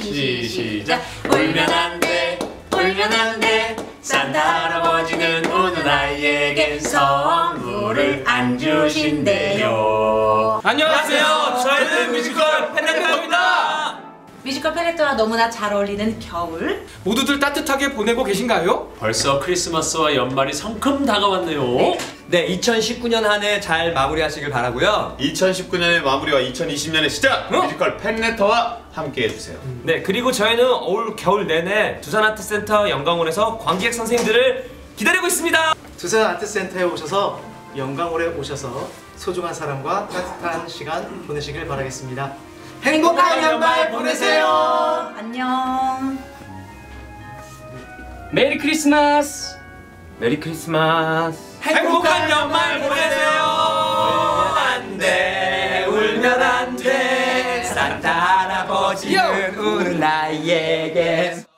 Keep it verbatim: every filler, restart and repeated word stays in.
시, 시작. 울면 안 돼, 울면 안 돼. 산타 할아버지는 우는 아이에겐 선물을 안 주신대요. 안녕하세요. 저희는 뮤지컬 펜네토입니다. 뮤지컬 페네토와 너무나 잘 어울리는 겨울. 모두들 따뜻하게 보내고 계신가요? 벌써 크리스마스와 연말이 성큼 다가왔네요. 네, 네, 이천십구 년 한 해 잘 마무리하시길 바라고요. 이천십구 년의 마무리와 이천이십 년의 시작! 어? 뮤지컬 펜네터와 함께 해주세요. 음. 네, 그리고 저희는 올 겨울 내내 두산아트센터 영광원에서 관객 선생님들을 기다리고 있습니다. 두산아트센터에 오셔서 영광홀에 오셔서 소중한 사람과 따뜻한 시간 보내시길 바라겠습니다. 행복한 연말 보내세요. 안녕. 메리 크리스마스. 메리 크리스마스. 행복한 연말 보내세요. 울면 안 돼, 울면 안 돼. 산타 할아버지는 우는 아이에게